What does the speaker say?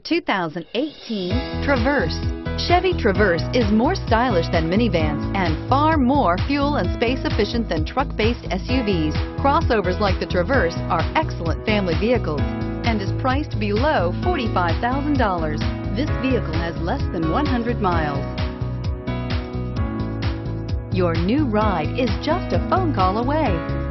2018 Traverse. Chevy Traverse is more stylish than minivans and far more fuel and space efficient than truck-based SUVs. Crossovers like the Traverse are excellent family vehicles and is priced below $45,000. This vehicle has less than 100 miles. Your new ride is just a phone call away.